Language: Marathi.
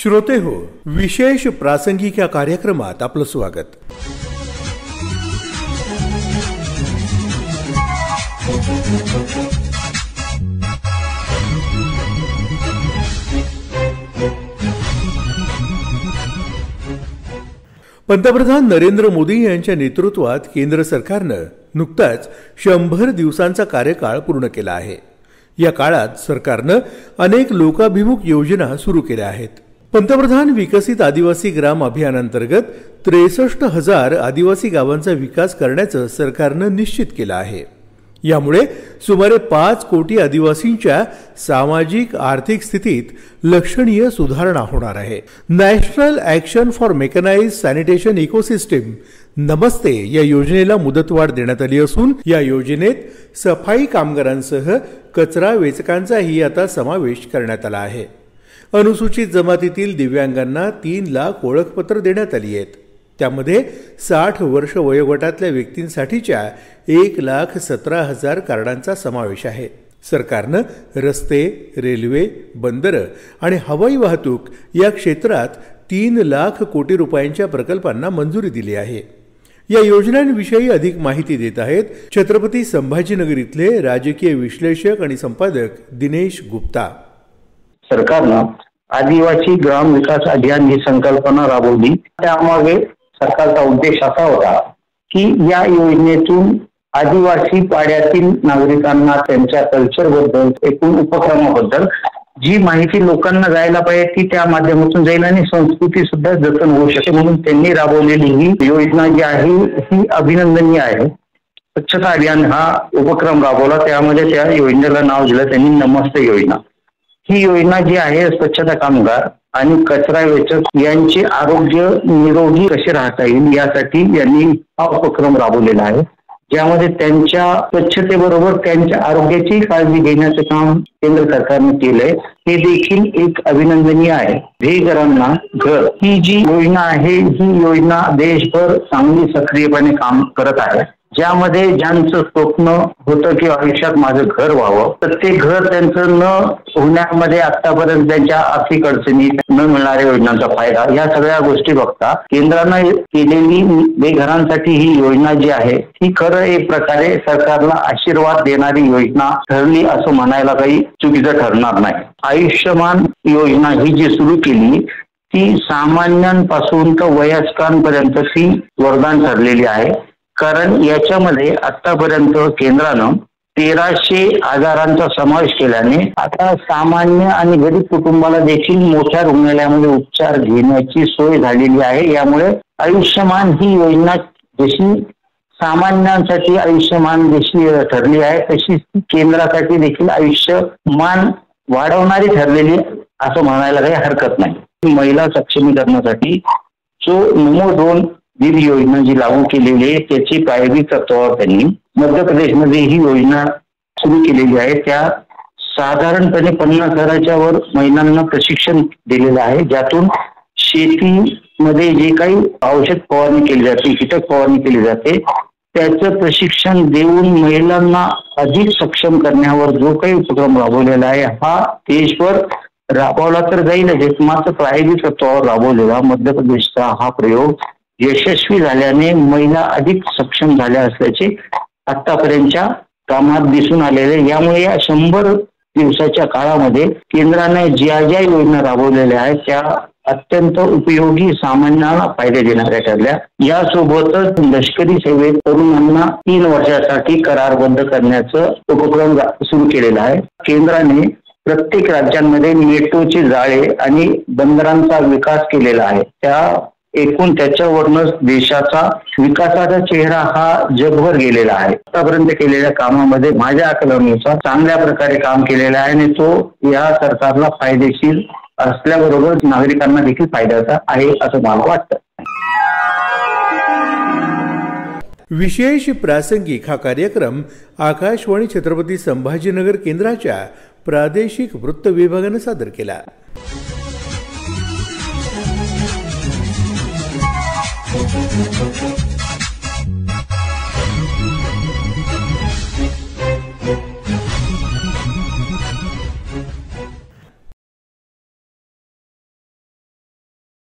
श्रोते हो, विशेष प्रासंगिक या कार्यक्रमात आपलं स्वागत. पंतप्रधान नरेंद्र मोदी यांच्या नेतृत्वात केंद्र सरकारनं नुकताच 100 दिवसांचा कार्यकाळ पूर्ण केला आहे. या काळात सरकारनं अनेक लोकाभिमुख योजना सुरू केल्या आहेत. पंतप्रधान विकसित आदिवासी ग्राम अभियानांतर्गत 63,000 आदिवासी गावांचा विकास करण्याचं सरकारनं निश्चित केलं आहे. यामुळे सुमारे 5 कोटी आदिवासींच्या सामाजिक आर्थिक स्थितीत लक्षणीय सुधारणा होणार आहे. National action for mechanised sanitation ecosystem Namaste या योजनेला मुदतवाढ देण्यात आली असून या योजनेत सफाई कामगारांसह कचरा वेचकांचाही आता समावेश करण्यात आला आहे. अनुसूचित जमातीतील दिव्यांगांना 3 लाख ओळखपत्र देण्यात आली आहेत. त्यामध्ये 60 वर्ष वयोगटातल्या व्यक्तींसाठीच्या 1,17,000 कार्डांचा समावेश आहे. सरकारनं रस्ते, रेल्वे, बंदरं आणि हवाई वाहतूक या क्षेत्रात 3 लाख कोटी रुपयांच्या प्रकल्पांना मंजुरी दिली आहे. या योजनांविषयी अधिक माहिती देत आहेत छत्रपती संभाजीनगर इथले राजकीय विश्लेषक आणि संपादक दिनेश गुप्ता. सरकारनं आदिवासी ग्राम विकास अभियान ही संकल्पना राबवली. त्यामागे सरकारचा उद्देश असा होता की या योजनेतून आदिवासी पाड्यातील नागरिकांना त्यांच्या कल्चरबद्दल, एकूण उपक्रमाबद्दल जी माहिती लोकांना जायला पाहिजे ती त्या माध्यमातून जाईल आणि संस्कृती सुद्धा जतन होऊ शकेल म्हणून त्यांनी राबवलेली ही योजना जी आहे ही अभिनंदनीय आहे. स्वच्छता अभियान हा उपक्रम राबवला. त्यामध्ये त्या योजनेला नाव दिलं त्यांनी नमस्ते योजना. ही योजना जी आहे स्वच्छता कामगार आणि कचरा वेचक यांचे आरोग्य निरोगी कसे राहता येईल यासाठी यांनी हा उपक्रम राबवलेला आहे. ज्यामध्ये त्यांच्या स्वच्छतेबरोबर त्यांच्या आरोग्याची काळजी घेण्याचं काम केंद्र सरकारने केलंय. हे देखील एक अभिनंदनीय आहे. बेघरांना घर ही जी योजना आहे ही योजना देशभर चांगली सक्रियपणे काम करत आहे. ज्यामध्ये ज्यांचं स्वप्न होतं की आयुष्यात माझं घर व्हावं तर ते घर त्यांचं न होण्यामध्ये आतापर्यंत त्यांच्या आर्थिक अडचणी न मिळणाऱ्या योजनांचा फायदा या सगळ्या गोष्टी बघता केंद्रानं केलेली बेघरांसाठी ही योजना जी आहे ही खरं एक प्रकारे सरकारला आशीर्वाद देणारी योजना ठरली असं म्हणायला काही चुकीचं ठरणार नाही. आयुष्यमान योजना ही जी सुरू केली ती सामान्यांपासून तर वयस्कांपर्यंत ती वरदान ठरलेली आहे. कारण याच्यामध्ये आतापर्यंत केंद्रानं 1,300 आजारांचा समावेश केल्याने आता सामान्य आणि गरीब कुटुंबाला देखील मोठ्या रुग्णालयामध्ये उपचार घेण्याची सोय झालेली आहे. यामुळे आयुष्यमान ही योजना जशी सामान्यांसाठी आयुष्यमान जशी ठरली आहे तशी केंद्रासाठी देखील आयुष्यमान वाढवणारी ठरलेली असं म्हणायला काही हरकत नाही. महिला सक्षमीकरणासाठी जो नमो ड्रोन दीदी योजना जी लागू केलेली आहे त्याची प्रायोगिक तत्वावर त्यांनी मध्य प्रदेशमध्ये ही योजना सुरू केलेली आहे. त्या साधारणपणे 50,000च्या वर महिलांना प्रशिक्षण दिलेलं आहे. ज्यातून शेतीमध्ये जे काही औषध फवारणी केली जाते, कीटक फवारणी केली जाते त्याचं प्रशिक्षण देऊन महिलांना अधिक सक्षम करण्यावर जो काही उपक्रम राबवलेला आहे हा देशभर राबवला तर जाईलच. मात्र प्रायोगिक तत्वावर राबवलेला मध्य प्रदेशचा हा प्रयोग यशस्वी झाल्याने महिला अधिक सक्षम झाल्या असल्याचे आतापर्यंतच्या कामात दिसून आलेले. यामुळे या 100 दिवसाच्या काळामध्ये केंद्राने ज्या ज्या योजना राबवलेल्या आहेत त्या अत्यंत उपयोगी सामान्यांना फायदे देणाऱ्या ठरल्या. यासोबतच लष्करी सेवेत तरुणांना 3 वर्षासाठी करारबद्ध करण्याचं उपक्रम सुरू केलेला आहे. केंद्राने प्रत्येक राज्यांमध्ये मेट्रोचे जाळे आणि बंदरांचा विकास केलेला आहे. एकूण त्याच्यावरूनच देशाचा विकासाचा चेहरा हा जगभर गेलेला आहे. आतापर्यंत केलेल्या कामामध्ये माझ्या आकलनानुसार चांगल्या प्रकारे काम केलेलं आहे आणि तो या सरकारला फायदेशीर असल्याबरोबर नागरिकांना देखील फायद्याचा आहे असं मला वाटतं. विशेष प्रासंगिक हा कार्यक्रम आकाशवाणी छत्रपती संभाजीनगर केंद्राच्या प्रादेशिक वृत्त विभागाने सादर केला.